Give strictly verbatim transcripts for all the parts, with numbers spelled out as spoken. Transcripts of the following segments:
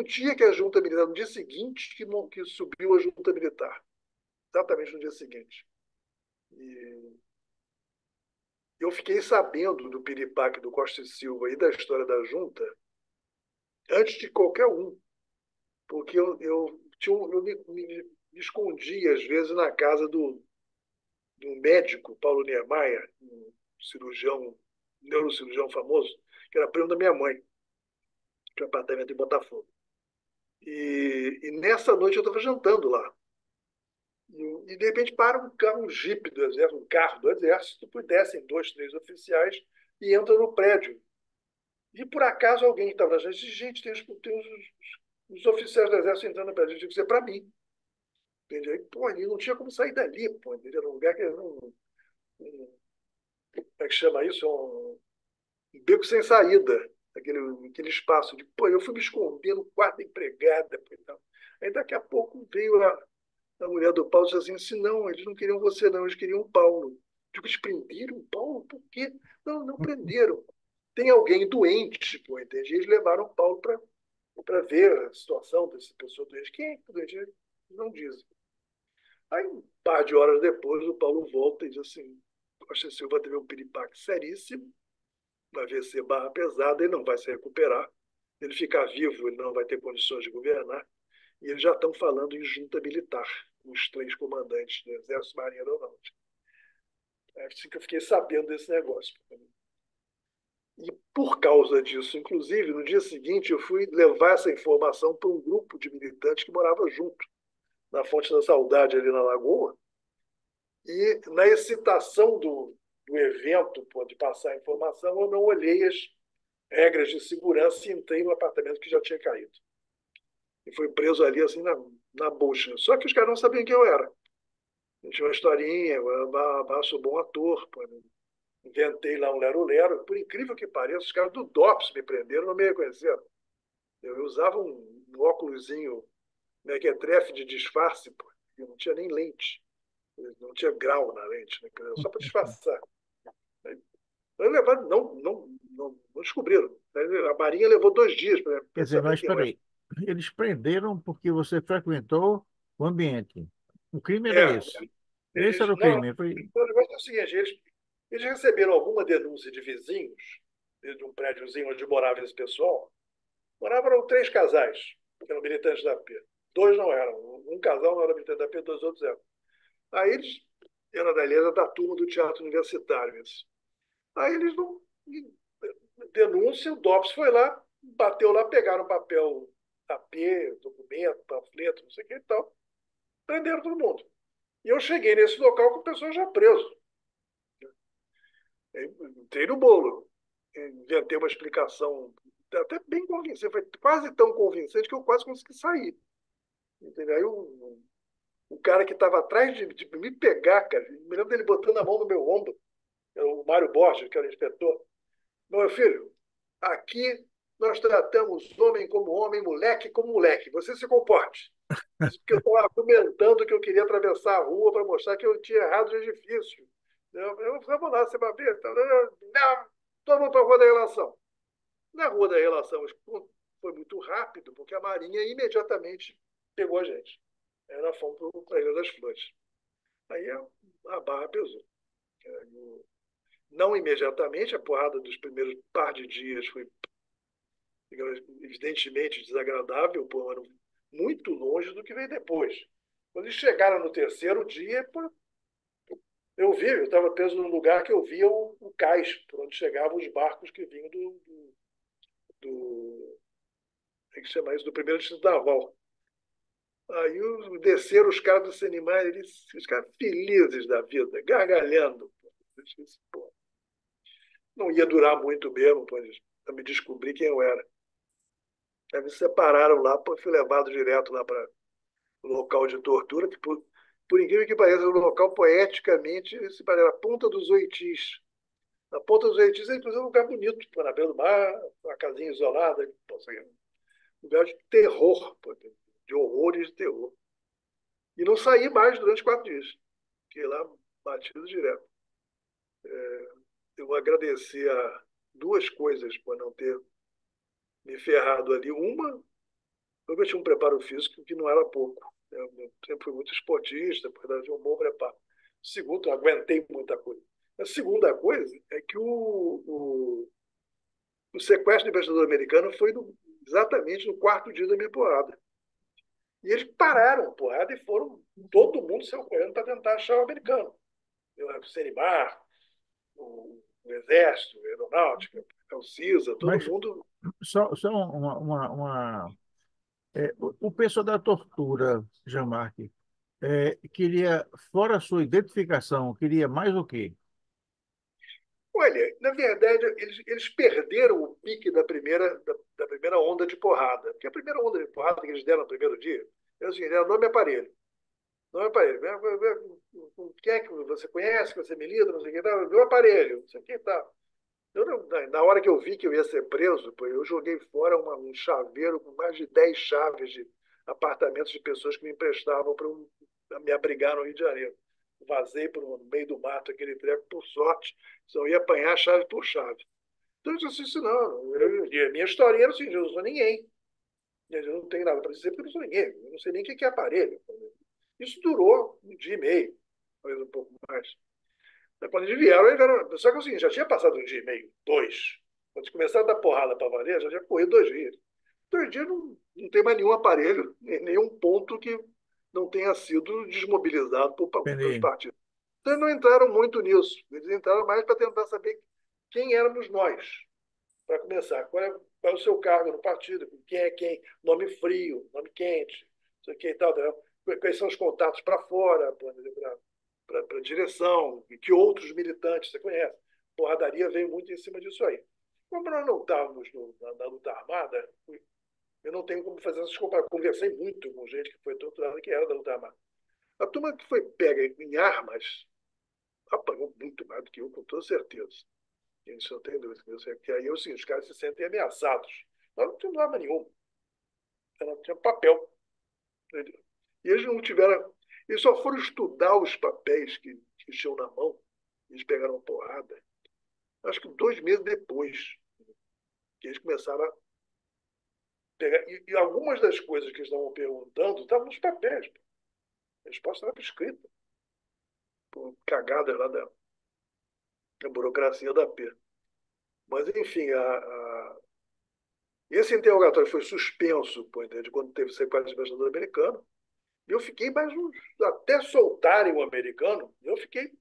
no dia que a junta militar, no dia seguinte que, que subiu a junta militar, exatamente no dia seguinte. E eu fiquei sabendo do piripaque do Costa e Silva e da história da junta antes de qualquer um, porque eu, eu, tinha um, eu me, me, me escondia, às vezes, na casa do, do médico Paulo Niemeyer, um cirurgião, um neurocirurgião famoso, que era primo da minha mãe, que é um apartamento em Botafogo. E, e nessa noite eu estava jantando lá. E, e, de repente para um carro, um jipe do exército, um carro do exército, e descem dois, três oficiais e entram no prédio. E por acaso alguém que estava na gente disse, gente, tem, os, tem os, os oficiais do exército entrando no prédio. Eu disse, é para mim. Entendeu? E, pô, ele não tinha como sair dali, pô, entendeu? Era um lugar que era um, um, como é que chama isso? Um, um beco sem saída, aquele, aquele espaço de, pô, eu fui me esconder no quarto da empregada. Pô, então. Aí daqui a pouco veio a, a mulher do Paulo e disse assim, não, eles não queriam você não, eles queriam o Paulo. Digo, eles prenderam o Paulo? Por quê? Não, não prenderam. Tem alguém doente, pô, entende? Eles levaram o Paulo para para ver a situação dessa pessoa doente. Quem é que é doente? Eles não dizem. Aí, um par de horas depois, o Paulo volta e diz assim, Costa Silva teve um piripaque seríssimo, vai A V C barra pesada, ele não vai se recuperar. Ele ficar vivo, ele não vai ter condições de governar. E eles já estão falando em junta militar, os três comandantes do Exército, Marinha e Aeronáutica. É assim que eu fiquei sabendo desse negócio. E por causa disso, inclusive, no dia seguinte, eu fui levar essa informação para um grupo de militantes que morava junto, na Fonte da Saudade, ali na Lagoa. E na excitação do, do evento, pô, de passar a informação, eu não olhei as regras de segurança e entrei no apartamento que já tinha caído. E fui preso ali, assim, na, na bucha. Só que os caras não sabiam quem eu era. Eu tinha uma historinha, eu sou bom ator, pô, inventei lá um lero-lero. Por incrível que pareça, os caras do DOPS me prenderam, não me reconheceram. Eu usava um, um óculosinho mequetrefe de disfarce, pô, e não tinha nem lente. Não tinha grau na lente, né? Só para disfarçar. Eu levaram, não, não, não, não descobriram. A Marinha levou dois dias Quer para dizer, saber mas quem eu espera era. aí. Eles prenderam porque você frequentou o ambiente. O crime era É, esse. Esse eles, era o não, crime. Foi... o negócio é o seguinte, eles, eles receberam alguma denúncia de vizinhos, de um prédiozinho onde morava esse pessoal. Moravam três casais, que eram militantes da P. Dois não eram. Um casal não era militante da P, dois outros eram. Aí eles eram da ilha da turma do teatro universitário. Isso. Aí eles não. Denúncia, o DOPS foi lá, bateu lá, pegaram papel A P, documento, panfleto, não sei o que e tal, prenderam todo mundo. E eu cheguei nesse local com o pessoal já preso. Entrei no bolo, inventei uma explicação até bem convincente, foi quase tão convincente que eu quase consegui sair. Entendeu? Aí o, o cara que estava atrás de, de, me pegar, cara, me lembro dele botando a mão no meu ombro, o Mário Borges, que era o inspetor. Meu filho, aqui nós tratamos homem como homem, moleque como moleque. Você se comporte. Isso porque eu estava argumentando que eu queria atravessar a rua para mostrar que eu tinha errado o edifício. Eu, eu vamos lá, você vai ver. Não, todo mundo para a Rua da Relação. Na Rua da Relação foi muito rápido, porque a Marinha imediatamente pegou a gente. Aí nós fomos para a Ilha das Flores. Aí a, a barra pesou. Não imediatamente, a porrada dos primeiros par de dias foi evidentemente desagradável, pô, muito longe do que veio depois. Quando eles chegaram no terceiro dia, pô, eu vi, eu estava preso num lugar que eu via o, o cais, por onde chegavam os barcos que vinham do, do, do tem que chamar isso, do primeiro distrito naval. Aí desceram os caras do Senimar, eles, os caras felizes da vida, gargalhando. Pô, não ia durar muito mesmo, para me descobrir quem eu era. Aí me separaram lá, pô, fui levado direto lá para o local de tortura, que por, por incrível que pareça, é um local poeticamente se parece a Ponta dos Oitis. A Ponta dos Oitis é, inclusive, um lugar bonito, pô, na beira do mar, uma casinha isolada, pô, um lugar de terror, pô, de horrores de terror. E não saí mais durante quatro dias. Fiquei lá batido direto. Eu vou agradecer a duas coisas por não ter me ferrado ali. Uma, Eu tinha um preparo físico que não era pouco. Eu sempre fui muito esportista, portanto, tinha um bom preparo. Segundo, eu aguentei muita coisa. A segunda coisa é que o, o, o sequestro do embaixador americano foi no, exatamente no quarto dia da minha porrada. E eles pararam a porrada e foram, todo mundo saiu correndo para tentar achar o americano. O Senimar, o, o Exército, a Aeronáutica, o CISA, todo Mas mundo. só, só uma, uma, uma- é, o, o pessoal da tortura, Jean-Marc, é, queria, fora a sua identificação, queria mais o quê? Olha, na verdade, eles, eles perderam o pique da primeira, da, da primeira onda de porrada. Porque a primeira onda de porrada que eles deram no primeiro dia, é o seguinte, era nome e aparelho. Nome e aparelho. Com quem é que você conhece, que você milita, não sei o que, tal, meu aparelho, não sei o que, tal. Eu não- na na hora que eu vi que eu ia ser preso, pô, eu joguei fora uma- um chaveiro com mais de dez chaves de apartamentos de pessoas que me emprestavam para me abrigar no Rio de Janeiro. Vazei para no meio do mato aquele treco, por sorte, só ia apanhar chave por chave. Então eu disse assim, não, eu, e a minha historinha era assim, eu não sou ninguém. Eu não tenho nada para dizer porque eu não sou ninguém. Eu não sei nem o que é aparelho. Isso durou um dia e meio, talvez um pouco mais. Quando eles vieram, eles vieram. Só que é o seguinte, já tinha passado um dia e meio, dois. Quando eles começaram a dar porrada para valer, já tinha corrido dois dias. Dois dias não, não tem mais nenhum aparelho, nenhum ponto que não tenha sido desmobilizado por, pelos Entendi. partidos. Então, eles não entraram muito nisso. Eles entraram mais para tentar saber quem éramos nós, para começar. Qual é, qual é o seu cargo no partido? Quem é quem? Nome frio, nome quente, não sei o que e tal. Quais são os contatos para fora, para a direção, e que outros militantes você conhece. Porradaria veio muito em cima disso aí. Como nós não estávamos no, na, na luta armada, eu não tenho como fazer essas comparações. Conversei muito com gente que foi torturada que era da luta armada. A turma que foi pega em armas apanhou muito mais do que eu, com toda certeza. Isso eu tenho dúvida. Que aí, assim, os caras se sentem ameaçados. Nós não tínhamos arma nenhuma. Nós não tínhamos papel. Entendeu? E eles não tiveram. Eles só foram estudar os papéis que, que tinham na mão. Eles pegaram porrada. Acho que dois meses depois que eles começaram a pegar. E, e algumas das coisas que eles estavam perguntando estavam nos papéis. A resposta estava escrita. Por cagadas lá da, da burocracia da P. Mas, enfim, a, a... esse interrogatório foi suspenso, pô, de quando teve sequestro de embaixador americano. E eu fiquei mais uns. Até soltarem o americano, eu fiquei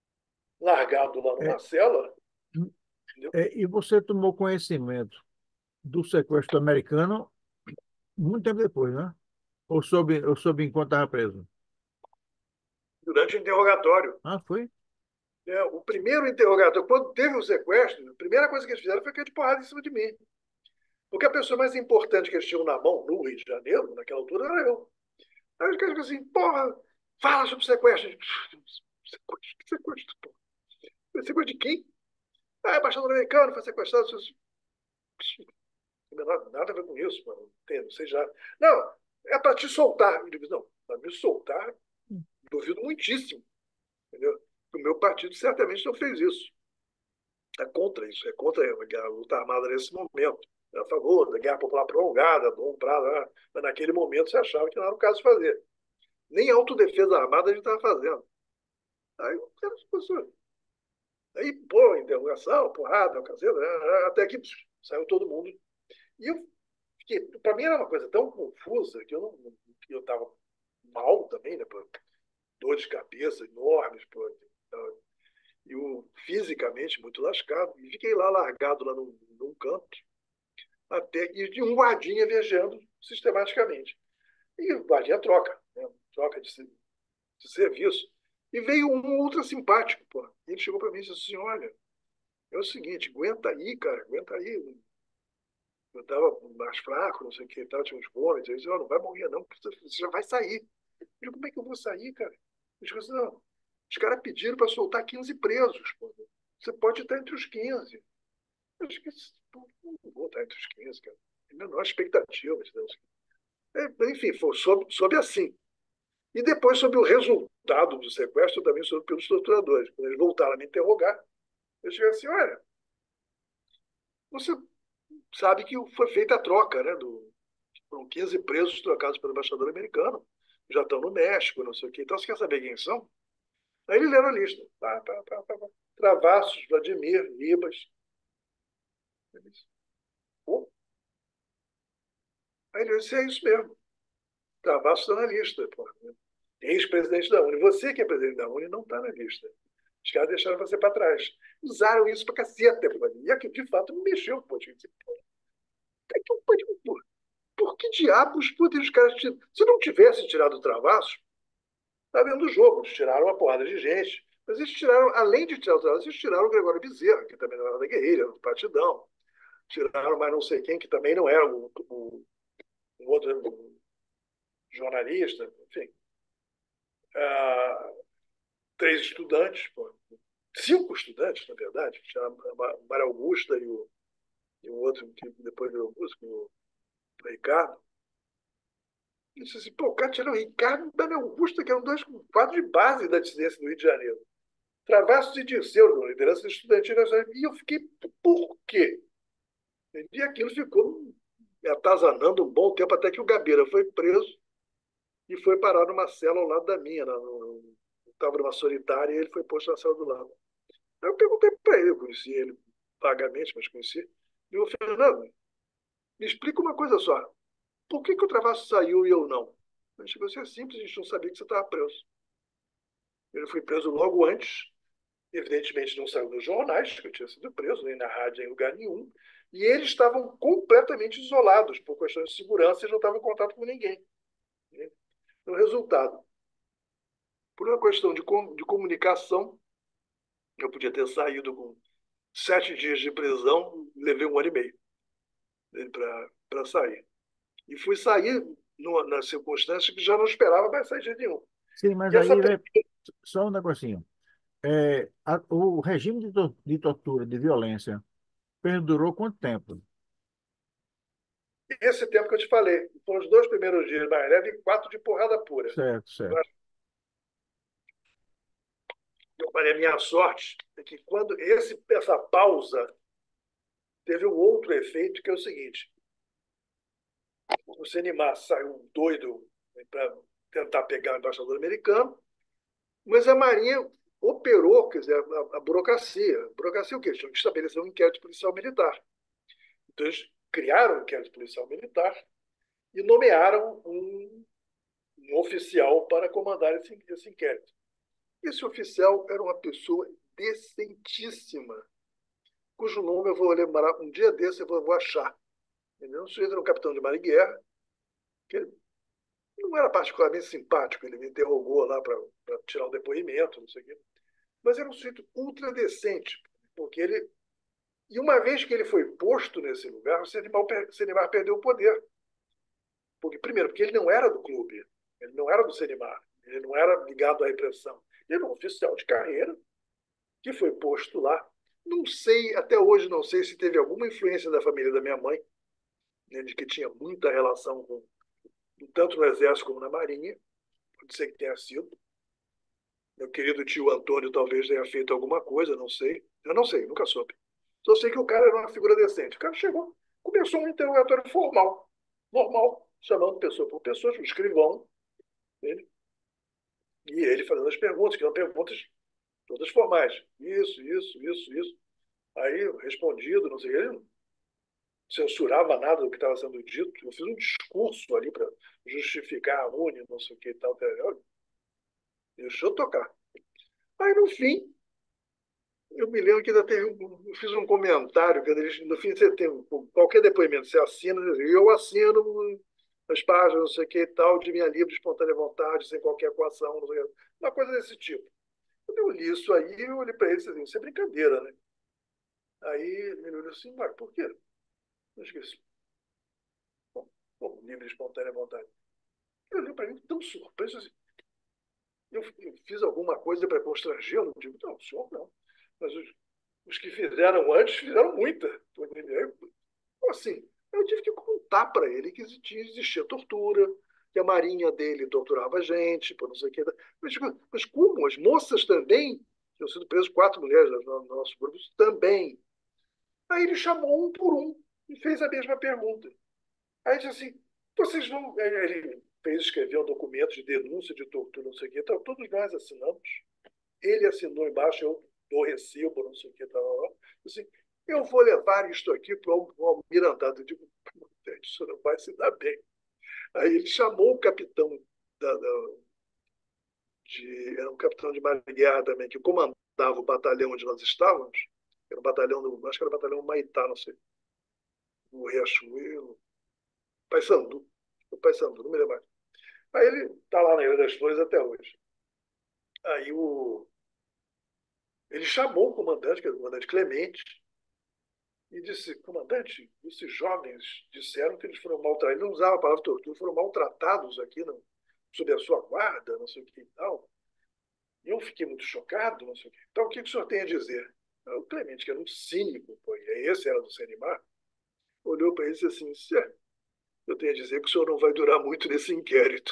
largado lá numa É, cela. Entendeu? é, e você tomou conhecimento do sequestro americano muito tempo depois, né? Ou soube, ou soube enquanto estava preso? Durante o interrogatório. Ah, foi? É, o primeiro interrogatório, quando teve o sequestro, a primeira coisa que eles fizeram foi cair de porrada em cima de mim. Porque a pessoa mais importante que eles tinham na mão, no Rio de Janeiro, naquela altura, era eu. Aí os caras ficam assim, porra, fala sobre sequestro. Sequestro? Que sequestro, porra? Sequestro de quem? Ah, embaixador americano foi sequestrado. Não tem nada a ver com isso, mano. Não sei já. Não, é para te soltar. Eu digo, não, para me soltar, duvido muitíssimo. Entendeu? O meu partido certamente não fez isso. É contra isso, é contra a luta armada nesse momento. É a favor da guerra popular prolongada, bom prazo, mas naquele momento você achava que não era o caso de fazer. Nem autodefesa armada a gente estava fazendo. Aí o cara começou. Aí, pô, interrogação, porrada, caseira, até que pss, saiu todo mundo. E eu fiquei, para mim era uma coisa tão confusa que eu não, que eu estava mal também, né? Pô, dor de cabeça enormes, pô, e o, fisicamente muito lascado. E fiquei lá largado lá num, num canto, até e de um guardinha viajando sistematicamente. E o guardinha troca, né? Troca de, de serviço. E veio um ultra simpático, pô. E ele chegou para mim e disse assim: olha, é o seguinte, aguenta aí, cara, aguenta aí. Eu estava mais fraco, não sei o que, tava, tinha uns vômitos. Ele disse: oh, não vai morrer, não, porque você já vai sair. Eu digo: como é que eu vou sair, cara? Ele disse assim: não, os caras pediram para soltar quinze presos, pô. Você pode estar entre os quinze. Eu acho que não vou estar entre os quinze, cara. Tem a menor expectativa. É, enfim, foi, soube, soube assim. E depois, sobre o resultado do sequestro, também soube pelos torturadores. Quando eles voltaram a me interrogar, eu cheguei assim: olha, você sabe que foi feita a troca, né? Do, Foram quinze presos trocados pelo embaixador americano, já estão no México, não sei o quê. Então, você quer saber quem são? Aí ele leu a lista. Pá, pá, pá, pá, pá. Travassos, Vladimir, Ribas. Ele disse, pô. Aí ele disse, é isso mesmo. Travassos está na lista. Pô. Ex-presidente da Uni. Você que é presidente da Uni não está na lista. Os caras deixaram você para trás. Usaram isso para caceta. E aqui, de fato, me mexeu. Pô. Por, por que diabos podem os caras tirar? Se não tivesse tirado o Travassos, está vendo o jogo. Eles tiraram uma porrada de gente. Mas eles tiraram, além de tirar o Travassos, eles tiraram o Gregório Bezerra, que também não era da guerrilha, era do Partidão. Tiraram mais não sei quem, que também não era o, o, o outro o jornalista, enfim. Ah, três estudantes, pô. Cinco estudantes, na verdade. Tinha a Maria Augusta e o, e o outro que depois virou músico, o Ricardo. E disse assim, pô, o cara tirou o Ricardo e o Maria Augusta, que eram dois quadros de base da dissidência do Rio de Janeiro. Travassos e Dirceu, na liderança estudantil. E eu fiquei, por quê? E aquilo ficou me atazanando um bom tempo, até que o Gabeira foi preso e foi parar numa cela ao lado da minha. Estava numa solitária e ele foi posto na cela do lado. Aí eu perguntei para ele, eu conheci ele vagamente, mas conheci. E eu falei, Fernando, me explica uma coisa só. Por que, que o Travasso saiu e eu não? Ele chegou assim, é simples, a gente não sabia que você estava preso. Ele foi preso logo antes, evidentemente não saiu nos jornais, que eu tinha sido preso, nem na rádio, em lugar nenhum. E eles estavam completamente isolados por questões de segurança e não estavam em contato com ninguém. O resultado, por uma questão de, com, de comunicação, eu podia ter saído com sete dias de prisão, levei um ano e meio para sair. E fui sair numa, na circunstância que já não esperava mais sair de nenhum. Sim, mas E essa, aí, né, só um negocinho. É, a- o regime de, to- de tortura, de violência, perdurou quanto tempo? esse tempo que eu te falei, foram os dois primeiros dias mais leve e quatro de porrada pura. Certo, certo. Eu falei, a minha sorte é que quando esse, essa pausa teve um outro efeito, que é o seguinte: o Senimar saiu doido para tentar pegar o embaixador americano, mas a Marinha operou, quer dizer, a, a burocracia. A burocracia o quê? Eles tinham que estabelecer um inquérito policial militar. Então, eles criaram um inquérito policial militar e nomearam um, um oficial para comandar esse, esse inquérito. Esse oficial era uma pessoa decentíssima, cujo nome eu vou lembrar um dia desse, eu vou, vou achar. Ele um sujeito era um capitão de mar e guerra, que ele não era particularmente simpático, ele me interrogou lá para tirar um depoimento, não sei o quê, mas era um sujeito ultra decente, porque ele. E uma vez que ele foi posto nesse lugar, o Senimar perdeu o poder. Porque, primeiro, porque ele não era do clube, ele não era do Senimar, ele não era ligado à repressão. Ele era um oficial de carreira que foi posto lá. Não sei, até hoje não sei se teve alguma influência da família da minha mãe, né, de que tinha muita relação com tanto no Exército como na Marinha. Pode ser que tenha sido. Meu querido tio Antônio talvez tenha feito alguma coisa, não sei. Eu não sei, nunca soube. Só sei que o cara era uma figura decente. O cara chegou, começou um interrogatório formal, normal, chamando pessoa por pessoa, um escrivão, ele, e ele fazendo as perguntas, que eram perguntas todas formais. Isso, isso, isso, isso. Aí, respondido, não sei, ele não censurava nada do que estava sendo dito. Eu fiz um discurso ali para justificar a Uni, não sei o que e tal. Deixou eu tocar. Aí, no fim, eu me lembro que ainda teve um, eu fiz um comentário, que eles, no fim você tem qualquer depoimento, você assina, e eu assino as páginas, não sei o que e tal, de minha livre, espontânea vontade, sem qualquer coação, não sei o que, uma coisa desse tipo. Quando eu li isso aí, eu olhei para ele e disse assim, isso é brincadeira, né? Aí ele olhou assim, mas por quê? Eu esqueci. Bom, bom, livre, espontânea vontade. Ele olhou para mim tão surpreso assim. Eu, eu fiz alguma coisa para constrangê-lo? Eu digo, não, o senhor não. Mas os, os que fizeram antes fizeram muita. Então, assim, eu tive que contar para ele que existia, existia tortura, que a marinha dele torturava a gente, por não sei o que. Mas, mas como? As moças também? Tinham sido presas quatro mulheres no nosso grupo também. Aí ele chamou um por um e fez a mesma pergunta. Aí disse assim, Vocês vão. Ele fez escrever um documento de denúncia de tortura, não sei o quê. Então, todos nós assinamos. Ele assinou embaixo, eu dou recibo, não sei o quê. Tal, tal, tal. Assim, eu vou levar isto aqui para o almirantado. Eu digo, isso não vai se dar bem. Aí ele chamou o capitão da, da, de, era um capitão de marinha também, que comandava o batalhão onde nós estávamos. Era o batalhão, do, acho que era o batalhão Maitá, não sei, o Riachuelo, Paysandu, o Paysandu, não me lembro mais. Aí ele está lá na Ilha das Flores até hoje. Aí o, ele chamou o comandante, que era o comandante Clemente, e disse, comandante, esses jovens disseram que eles foram maltratados. Ele não usava a palavra tortura, foram maltratados aqui no, sob a sua guarda, não sei o que e tal. E eu fiquei muito chocado, não sei o que. Então, o que, que o senhor tem a dizer? O Clemente, que era um cínico, pô, e esse era do Senimar, olhou para ele e disse assim, eu tenho a dizer que o senhor não vai durar muito nesse inquérito.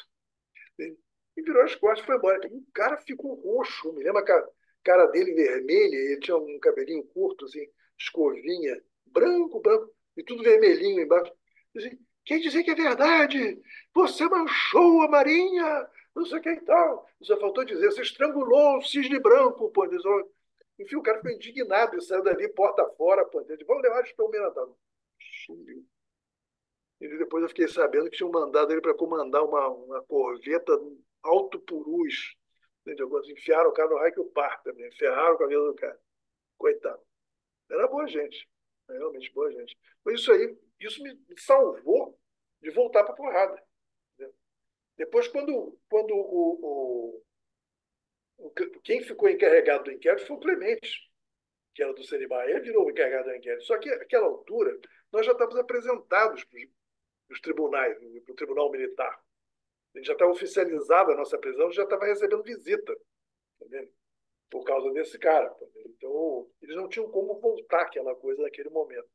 E virou as costas e foi embora. O cara ficou roxo, me lembra a cara, cara dele vermelha, ele tinha um cabelinho curto, assim, escovinha, branco, branco, e tudo vermelhinho embaixo. Assim, quer dizer que é verdade? Você manchou a Marinha, não sei o que e tal. Só faltou dizer, você estrangulou o cisne branco, pô. Enfim, o cara ficou indignado e saiu dali, porta fora, pô. Vamos levar eles para o Almirantado. Sumiu. E depois eu fiquei sabendo que tinham mandado ele para comandar uma, uma corveta Alto Purus. Entendeu? Enfiaram o cara no raio que o par também. Ferraram com a vida do cara. Coitado. Era boa gente. Era realmente boa gente. Mas isso aí, isso me salvou de voltar para a porrada. Entendeu? Depois, quando, quando o, o, o, quem ficou encarregado do inquérito foi o Clemente, que era do Senibá. Ele virou o encarregado do inquérito. Só que, naquela altura, nós já estávamos apresentados para os tribunais, para o Tribunal Militar. A gente já estava oficializada a nossa prisão, já estava recebendo visita, entendeu? Por causa desse cara. Entendeu? Então, eles não tinham como voltar aquela coisa naquele momento.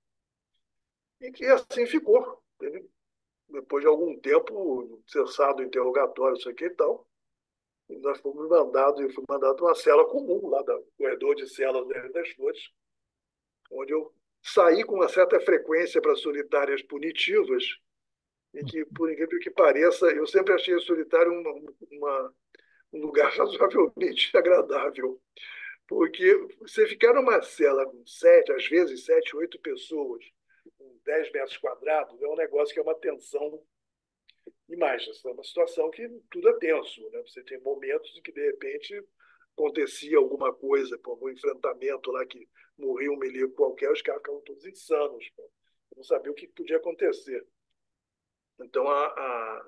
E que assim ficou. Entendeu? Depois de algum tempo, cessado o interrogatório, isso aqui e tal, e nós fomos mandados, eu fui mandado para uma cela comum, lá do corredor de celas das Flores, onde eu saí com uma certa frequência para solitárias punitivas, e que, por incrível que pareça, eu sempre achei o solitário uma, uma, um lugar razoavelmente agradável, porque você ficar numa cela com sete, às vezes sete, oito pessoas, com dez metros quadrados, é um negócio que é uma tensão demais. É uma situação que tudo é tenso, né? Você tem momentos em que, de repente, acontecia alguma coisa, algum enfrentamento lá que morria um milico qualquer, os caras ficavam todos insanos, pô. Não sabiam o que podia acontecer. Então, a, a,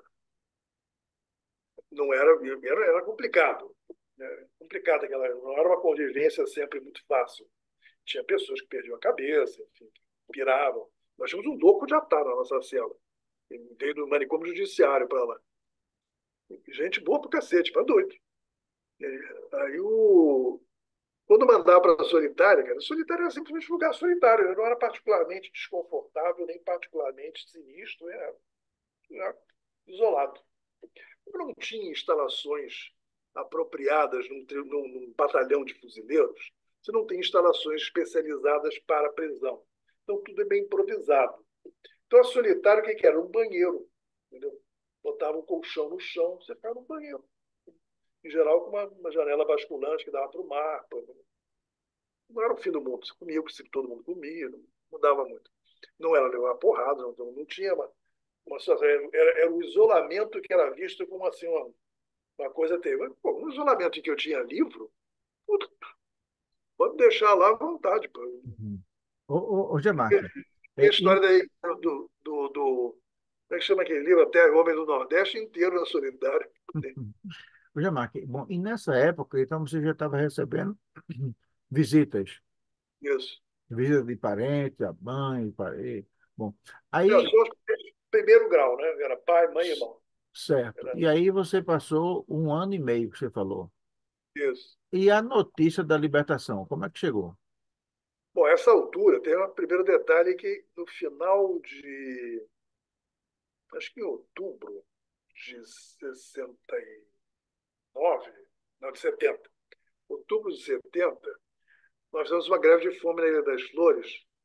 não era, era, era complicado. Né? Complicado aquela, não era uma convivência sempre muito fácil. Tinha pessoas que perdiam a cabeça, enfim, piravam. Nós tínhamos um louco de atar na nossa cela. Ele veio do manicômio judiciário para lá. Gente boa pro cacete, para doido. Aí o. Quando mandava para a solitária, cara, a solitária era simplesmente um lugar solitário. Não era particularmente desconfortável, nem particularmente sinistro, era, era isolado. Não tinha instalações apropriadas num, num, num batalhão de fuzileiros. Você não tem instalações especializadas para a prisão. Então, tudo é bem improvisado. Então, a solitária, o que, que era? Um banheiro. Entendeu? Botava um colchão no chão, você ficava no banheiro. Em geral, com uma, uma janela basculante que dava para o mar. Não era o fim do mundo. Você comia o que todo mundo comia, não mudava muito. Não era levar porrada, não, não tinha uma, uma situação. Era, era o isolamento que era visto como assim, uma, uma coisa terrível. Pô, no isolamento em que eu tinha livro, puta, pode deixar lá à vontade. Pô. Uhum. Ô, ô, ô Gemarque, Tem a é, história e, daí do, do, do. Como é que chama aquele livro? Até Homem do Nordeste inteiro na solidária. ô Gemarque, bom, e nessa época, então você já estava recebendo visitas, Isso. visita de parente, a mãe, parente. Bom, Eu aí, sou primeiro grau, né? Era pai, mãe e irmão. certo. Era E aí você passou um ano e meio que você falou. isso. E a notícia da libertação, como é que chegou? Bom, essa altura tem um primeiro detalhe que no final de, acho que em outubro de sessenta e nove, não, de setenta, outubro de setenta, nós fizemos uma greve de fome na Ilha das Flores,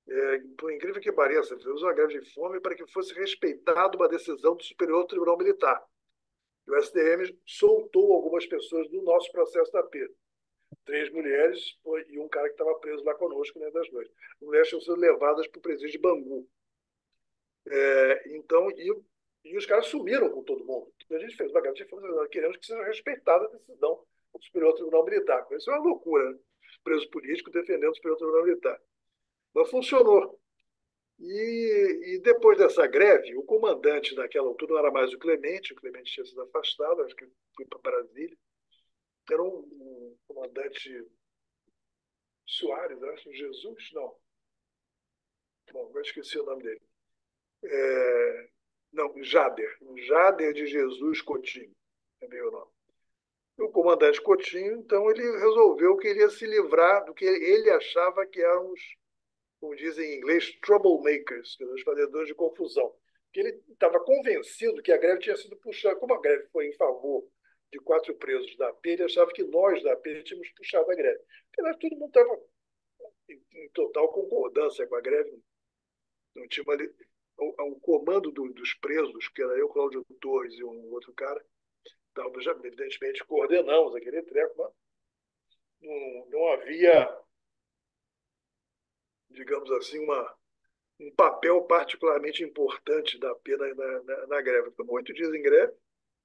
É, por incrível que pareça, fez uma greve de fome para que fosse respeitada uma decisão do Superior Tribunal Militar. O S T M soltou algumas pessoas do nosso processo da P. Três mulheres e um cara que estava preso lá conosco, né, das duas. As mulheres tinham sido levadas para o presídio de Bangu. É, então, e, e os caras sumiram com todo mundo. A gente fez uma greve de fome, nós queremos que seja respeitada a decisão do Superior Tribunal Militar. Isso é uma loucura, né? Preso político defendendo o Superior Tribunal Militar. Mas funcionou. E, e depois dessa greve, o comandante naquela altura não era mais o Clemente, o Clemente tinha sido afastado, acho que foi para Brasília. Era um, um comandante Soares, acho, Jesus? Não. Bom, eu esqueci o nome dele. É, não, Jader. Jader de Jesus Coutinho, é meu nome. E o comandante Coutinho, então, ele resolveu que ele ia se livrar do que ele achava que eram os, como dizem em inglês, troublemakers, que são os fazedores de confusão. Que ele estava convencido que a greve tinha sido puxada, como a greve foi em favor de quatro presos da A P, ele achava que nós da A P tínhamos puxado a greve. Porque todo mundo estava em, em total concordância com a greve. Não tinha uma, o, o comando do, dos presos, que era eu, Cláudio Torres e um outro cara, então, já, evidentemente, coordenamos aquele treco, mas não, não havia, digamos assim, uma, um papel particularmente importante da pena na, na, na greve. Ficamos oito dias em greve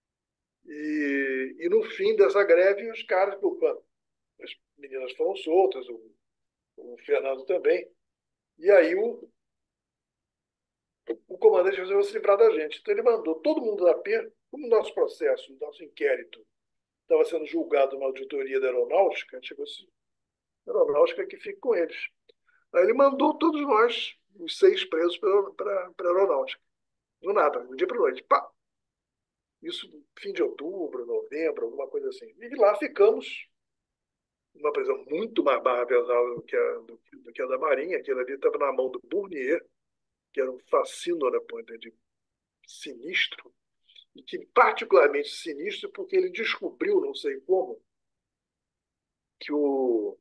e, e no fim dessa greve os caras, opa, as meninas foram soltas, o, o Fernando também, e aí o, o comandante resolveu se livrar da gente. Então ele mandou todo mundo da P, como o nosso processo, o nosso inquérito estava sendo julgado numa auditoria da aeronáutica, chegou assim, a aeronáutica que fica com eles. Aí ele mandou todos nós, os seis presos, para a aeronáutica. Do nada, do dia para noite. Pá! Isso fim de outubro, novembro, alguma coisa assim. E lá ficamos, numa prisão muito mais barra pesada do que a, do, do que a da Marinha. Aquilo ali estava na mão do Bournier, que era um fascínora de sinistro, e que particularmente sinistro porque ele descobriu, não sei como, que o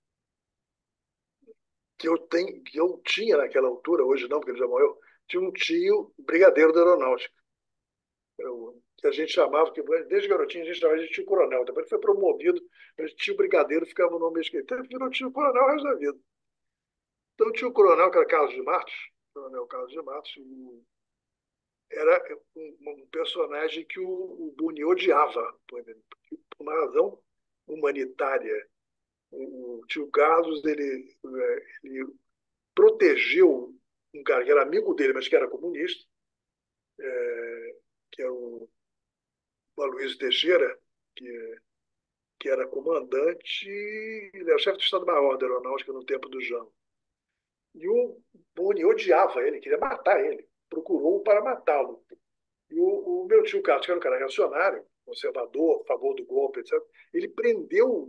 que eu, tenho, que eu tinha naquela altura, hoje não, porque ele já morreu, tinha um tio brigadeiro da aeronáutica, eu, que a gente chamava, que desde garotinho a gente chamava de tio coronel, depois ele foi promovido, mas tio brigadeiro ficava o nome esquecido, ele virou tio coronel o resto da vida. Então o tio coronel, que era Carlos de Matos, coronel Carlos de Matos, era um, um personagem que o, o Buni odiava, por uma razão humanitária. O, o tio Carlos, ele, ele protegeu um cara que era amigo dele, mas que era comunista, é, que é o Aloysio Teixeira, que, que era comandante, ele era chefe do Estado-Maior da Aeronáutica no tempo do Jão. E o Boni odiava ele, queria matar ele, procurou para matá-lo. E o, o meu tio Carlos, que era um cara reacionário, conservador, a favor do golpe, etcétera, ele prendeu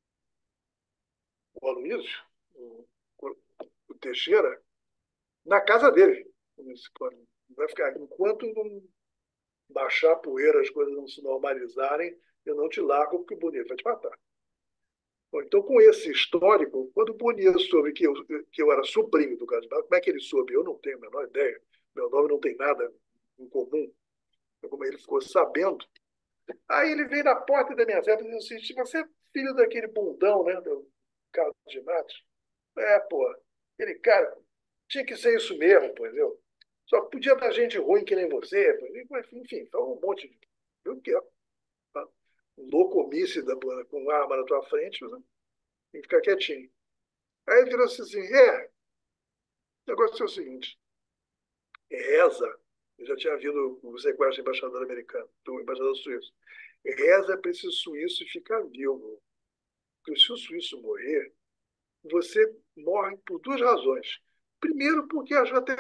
o Aloysio, o, o Teixeira, na casa dele. Vai ficar, enquanto não baixar a poeira, as coisas não se normalizarem, eu não te largo porque o Bonito vai te matar. Bom, então, com esse histórico, quando o Bonito soube que eu, que eu era sobrinho do Carlos Barros, como é que ele soube? Eu não tenho a menor ideia. Meu nome não tem nada em comum. Como ele ficou sabendo. Aí ele veio na porta da minha casa e disse assim: você é filho daquele bundão, né? Do Carlos de Matos? É, pô. Aquele cara, tinha que ser isso mesmo, pô, entendeu? Só podia dar gente ruim que nem você. Pô. Enfim, foi um monte de. Eu que um louco homicida com arma na tua frente, você tem que ficar quietinho. Aí ele virou assim: é, o negócio é o seguinte, reza. Eu já tinha vindo o sequestro do embaixador americano, do embaixador suíço. Reza para esse suíço ficar vivo. Porque se o suíço morrer, você morre por duas razões. Primeiro, porque acho até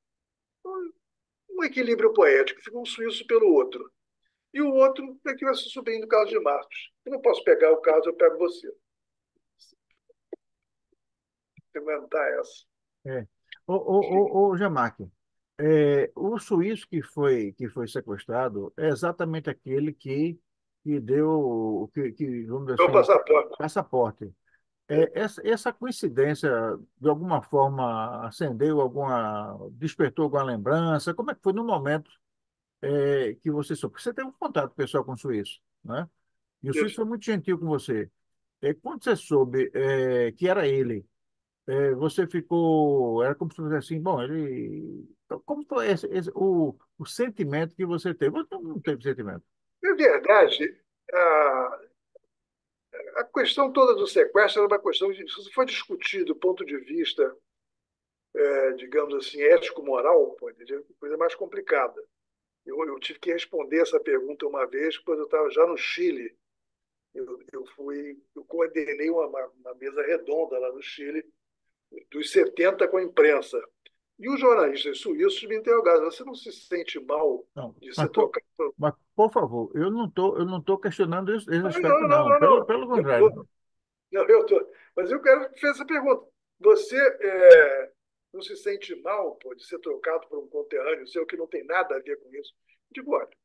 um equilíbrio poético, fica um suíço pelo outro. E o outro é que vai ser sobrinho do Carlos de Matos. Eu não posso pegar o caso, eu pego você. Aguentar essa. É. Ô, ô, ô, ô, Jamarque, é, o suíço que foi, que foi sequestrado é exatamente aquele que, que deu, que, que, vamos dizer Meu assim, o passaporte. passaporte. É, essa, essa coincidência, de alguma forma, acendeu alguma, despertou alguma lembrança? Como é que foi no momento é, que você soube? Porque você teve um contato pessoal com o suíço, né? E o suíço Isso. foi muito gentil com você. É, quando você soube é, que era ele, é, você ficou, era como se fosse assim, bom, ele, como foi esse, esse- o, o sentimento que você teve? Você não teve sentimento? Na verdade, a, a questão toda do sequestro era uma questão de, isso foi discutido do ponto de vista, é, digamos assim, ético-moral, pô, entendeu? Coisa mais complicada. Eu, eu tive que responder essa pergunta uma vez quando eu estava já no Chile. Eu, eu fui, eu coordenei uma, uma, uma mesa redonda lá no Chile, dos setenta com a imprensa. E os jornalistas suíços me interrogaram: você não se sente mal Não, de mas, ser por, trocado? por- mas, por favor, eu não tô, eu não estou questionando esse, esse Não, aspecto, não, não, não. não, Pelo, não. pelo Eu tô, contrário. não, eu tô. Mas eu quero que fez essa pergunta. Você é, não se sente mal, pô, de ser trocado por um conterrâneo seu que não tem nada a ver com isso? Eu digo, olha,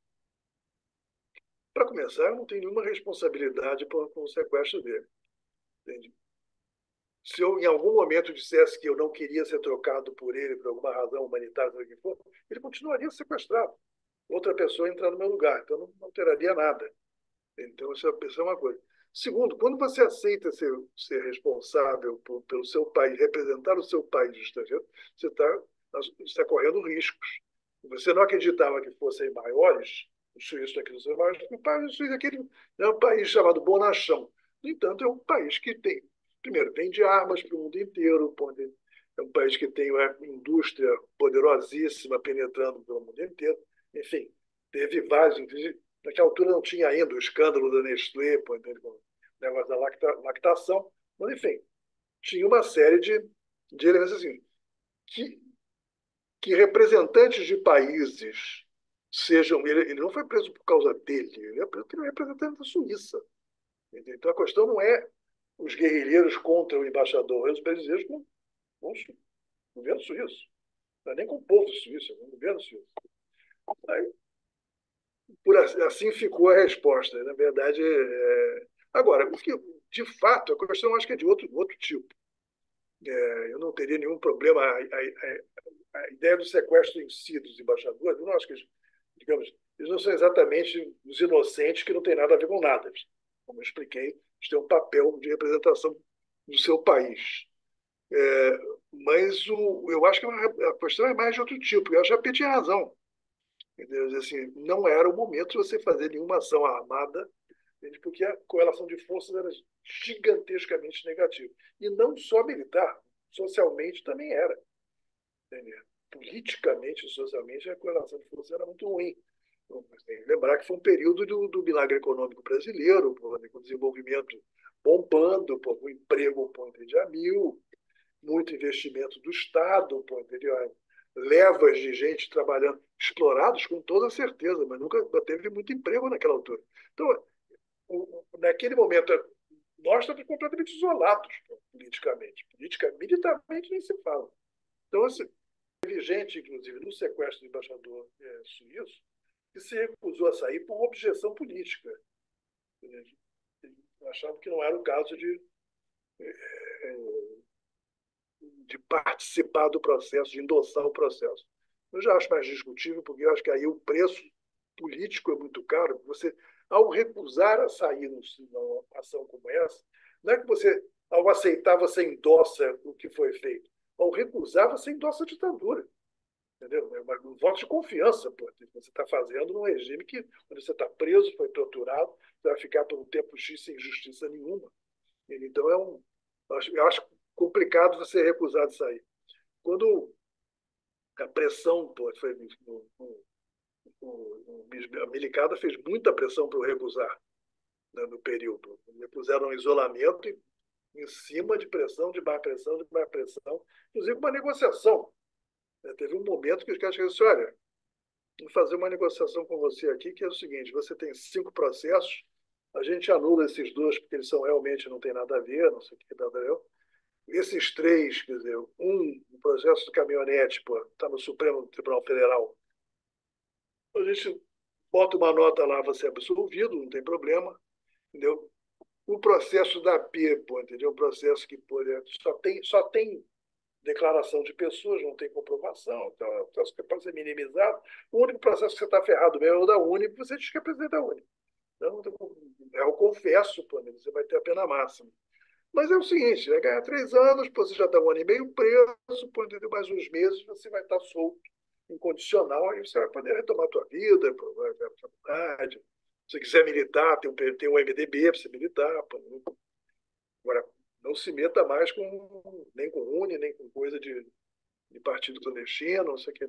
para começar, eu não tenho nenhuma responsabilidade por- com o sequestro dele. Entende? Se eu, em algum momento, dissesse que eu não queria ser trocado por ele por alguma razão humanitária, seja o que for, ele continuaria sequestrado. Outra pessoa entrar no meu lugar. Então, não, não alteraria nada. Então, isso é, isso é uma coisa. Segundo, quando você aceita ser, ser responsável por, pelo seu país, representar o seu país no estrangeiro, você está está correndo riscos. Você não acreditava que fossem maiores, os suíços aqui não são maiores, porque o país suíço aquele é um país chamado Bonachão. No entanto, é um país que tem, primeiro, vende armas para o mundo inteiro, pode- é um país que tem uma indústria poderosíssima penetrando pelo mundo inteiro. Enfim, teve vários, inclusive, naquela altura não tinha ainda o escândalo da Nestlé, pô, entende? Com o negócio da lacta, lactação, mas enfim, tinha uma série de, de elementos assim, que que representantes de países sejam. Ele, ele não foi preso por causa dele, ele é preso porque ele é representante da Suíça. Entendeu? Então a questão não é os guerrilheiros contra o embaixador, é os brasileiros com, com o governo suíço. Não é nem com o povo suíço, é com o governo suíço. Aí, por assim, assim ficou a resposta. Na verdade, é... agora, o que, de fato, a questão acho que é de outro, outro tipo. É, eu não teria nenhum problema. A, a, a, a ideia do sequestro em si dos embaixadores, eu não acho que, digamos, eles não são exatamente os inocentes que não têm nada a ver com nada. Como eu expliquei, eles têm um papel de representação do seu país. É, mas o, eu acho que a questão é mais de outro tipo. Eu acho que a P tinha razão. Entendeu? Assim, não era o momento de você fazer nenhuma ação armada, entende? Porque a correlação de forças era gigantescamente negativa. E não só militar, socialmente também era. Entendeu? Politicamente e socialmente, a correlação de forças era muito ruim. Então, mas tem que lembrar que foi um período do, do milagre econômico brasileiro, pô, com o desenvolvimento bombando, pô, com emprego pô, entende? A mil, muito investimento do Estado, pô, entendeu? Levas de gente trabalhando, explorados com toda certeza, mas nunca teve muito emprego naquela altura. Então, o, o, naquele momento, nós estamos completamente isolados pô, politicamente. Politica, militarmente nem se fala. Então, assim, teve gente, inclusive, no sequestro do embaixador é, suíço, que se recusou a sair por objeção política. Eles achavam que não era o caso de, de participar do processo, de endossar o processo. Eu já acho mais discutível, porque eu acho que aí o preço político é muito caro. Você, ao recusar a sair numa ação como essa, não é que você, ao aceitar, você endossa o que foi feito. Ao recusar, você endossa a ditadura. Entendeu? É um voto de confiança pô, que você está fazendo num regime que, onde você está preso, foi torturado, você vai ficar por um tempo X sem justiça nenhuma. Então, é um, eu acho, eu acho complicado você recusar de sair. Quando a pressão pô, foi, o, o, o, a Milicada fez muita pressão para o recusar né, no período. Me puseram em isolamento em, em cima de pressão, de mais pressão, de mais pressão, inclusive uma negociação. Né? Teve um momento que os caras disseram assim, olha, vou fazer uma negociação com você aqui, que é o seguinte: você tem cinco processos, a gente anula esses dois, porque eles são realmente não tem nada a ver, não sei o que, nada a ver. Esses três, quer dizer, um, o processo do caminhonete, está no Supremo Tribunal Federal, a gente bota uma nota lá, você é absolvido, não tem problema, entendeu? o processo da P, pô, entendeu? Um processo que pô, é- só tem, só tem declaração de pessoas, não tem comprovação, então é um processo que pode ser minimizado. O único processo que você está ferrado mesmo é o da Uni, porque você diz que é presidente da Uni. Então, eu confesso, pô, né, você vai ter a pena máxima. Mas é o seguinte, vai ganhar três anos, pô, você já está um ano e meio preso, pô, entendeu? Mais uns meses você vai estar solto, incondicional, aí você vai poder retomar a tua vida, pô, vai vai para a faculdade. Se você quiser militar, tem um, tem um M D B para você militar. Pô, né? Agora, não se meta mais com, nem com Uni, nem com coisa de, de partido clandestino, não sei o que.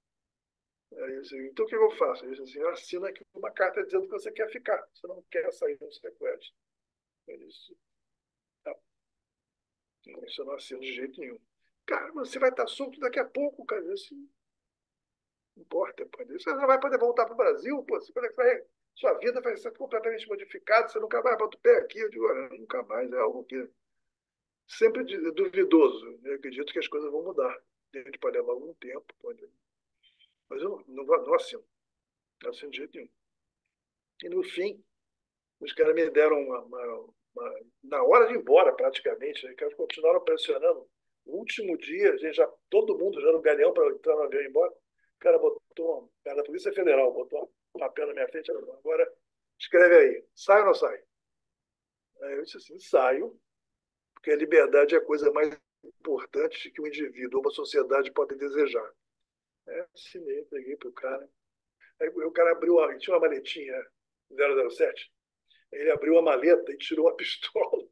Aí, assim, então, o que eu faço? Eu disse assim, assina aqui uma carta dizendo que você quer ficar, você não quer sair do sequestro. Eu disse, não, isso eu não assino de jeito nenhum. Cara, você vai estar solto daqui a pouco, cara. Isso não importa, pô. Você não vai poder voltar para o Brasil, pô. Você vai, sua vida vai ser completamente modificada, você nunca mais bota o pé aqui. Eu digo, olha, nunca mais é algo que sempre duvidoso. Eu acredito que as coisas vão mudar. Dentro pode levar algum tempo, pode. Mas eu não, não, não assino. Não assino de jeito nenhum. E no fim, os caras me deram uma, uma, uma, na hora de ir embora, praticamente, né, os caras continuaram pressionando. No último dia, a gente já, todo mundo já no galeão para entrar no avião e ir embora. O cara botou, o cara da Polícia Federal botou um papel na minha frente, agora escreve aí, sai ou não sai? Aí eu disse assim, saio, porque a liberdade é a coisa mais importante que um indivíduo ou uma sociedade pode desejar. É, assinei, peguei para o cara. Aí o cara abriu, a, tinha uma maletinha zero zero sete. Ele abriu a maleta e tirou a pistola.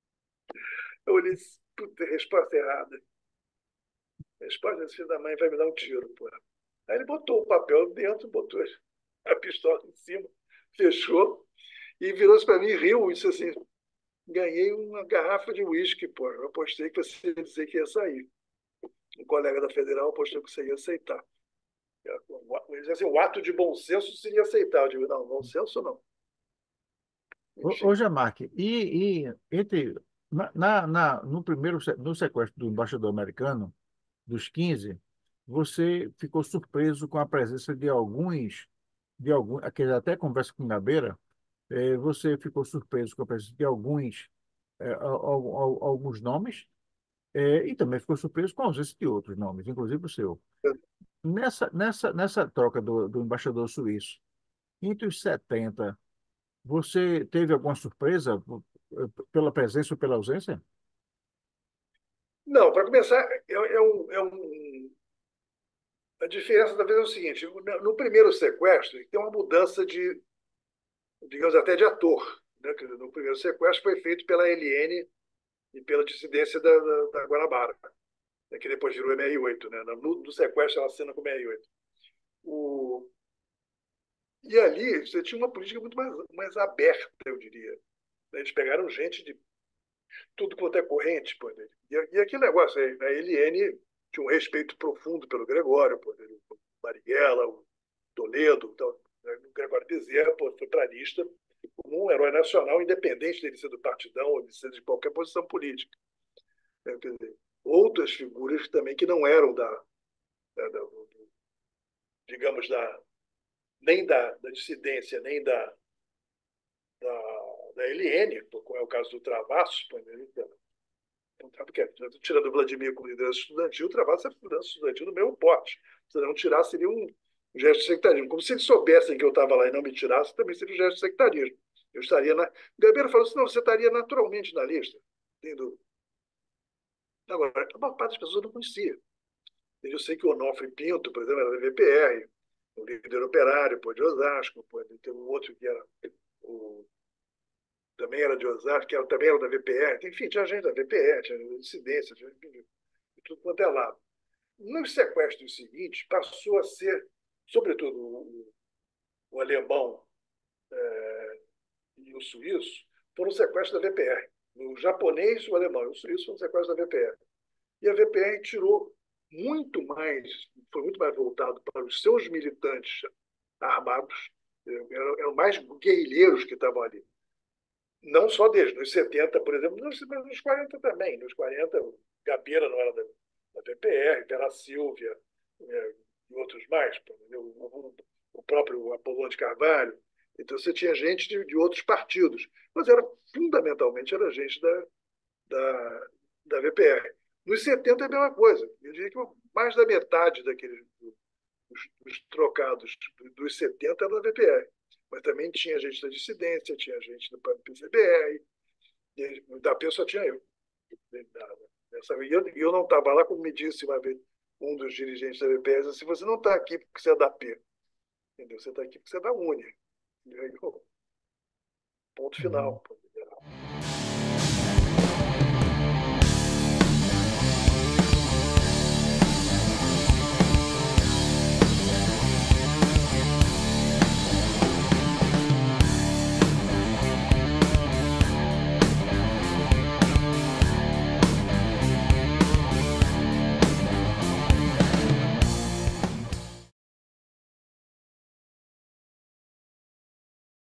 Eu olhei, puta, resposta errada. Resposta desse filho da mãe vai me dar um tiro, porra. Aí ele botou o papel dentro, botou a pistola em cima, fechou e virou-se para mim e riu e disse assim: ganhei uma garrafa de uísque, pô. Eu apostei que você ia dizer que ia sair. Um colega da Federal apostou que você ia aceitar. Ele disse assim, o ato de bom senso seria aceitar. Eu digo, não, bom senso não. Ô, ô Enfim. Jamarque, e, e entre, na, na, na- no primeiro, se- no sequestro do embaixador americano, dos quinze, você ficou surpreso com a presença de alguns, de alguns, aquele até conversa com Gabeira, eh, você ficou surpreso com a presença de alguns, eh, al- al- al- alguns nomes, eh, e também ficou surpreso com a ausência de outros nomes, inclusive o seu. Nessa, nessa, nessa troca do, do embaixador suíço, entre os setenta, você teve alguma surpresa eh, pela presença ou pela ausência? Não, para começar, é, é um, é um a diferença talvez é o seguinte: no primeiro sequestro tem uma mudança de, digamos até de ator, né? No primeiro sequestro foi feito pela L N e pela dissidência da, da, da Guanabara, né? Que depois virou M R oito, né? No, no sequestro ela assina como M R oito. O, e ali você tinha uma política muito mais, mais aberta, eu diria. Eles pegaram gente de tudo quanto é corrente, pô, né? E, e aquele negócio, a L N tinha um respeito profundo pelo Gregório, pô, né? O Marighella, o Toledo, então, né? O Gregório Bezerra, pô, foi pra lista como um herói nacional, independente dele ser do partidão ou de ser de qualquer posição política. Né? Quer dizer, outras figuras também que não eram da, da, da digamos, da, nem da, da dissidência, nem da, da, da L N, como é o caso do Travassos, pô, né? Então, tá, porque, tirando o Vladimir como liderança estudantil, o Travassos é liderança estudantil do mesmo porte. Se não tirar, seria um gesto de sectarismo. Como se eles soubessem que eu estava lá e não me tirassem, também seria um gesto de sectarismo. Eu estaria na. Gabeira falou assim: não, você estaria naturalmente na lista. Entendo. Agora, a maior parte das pessoas não conhecia. Eu sei que o Onofre Pinto, por exemplo, era da V P R, o líder operário, pô, de Osasco, pô, tem um outro que era o também era de Osasco, que era, também era da V P R. Enfim, tinha gente da V P R, tinha dissidência, tinha de tudo quanto é lado. Nos sequestros seguintes, passou a ser, sobretudo o, o alemão é, e o suíço, foram sequestros da V P R. O japonês, o alemão e o suíço foram sequestros da V P R. E a V P R tirou muito mais, foi muito mais voltado para os seus militantes armados, eram, eram mais guerrilheiros que estavam ali. Não só desde nos setenta, por exemplo, mas nos quarenta também. Nos quarenta, o Gabeira não era da, da V P R, Vera Silvia é, e outros mais, o, o, o próprio Apolônio de Carvalho. Então você tinha gente de, de outros partidos, mas era fundamentalmente era gente da, da, da V P R. Nos setenta é a mesma coisa. Eu diria que mais da metade daqueles dos, dos trocados dos setenta era da V P R. Mas também tinha gente da dissidência, tinha gente do P C B R, da P só tinha eu. E eu, eu não estava lá, como me disse uma vez um dos dirigentes da V P R, assim, você não está aqui porque você é da P, entendeu? Você está aqui porque você é da Uni. E aí, ponto Uhum. final.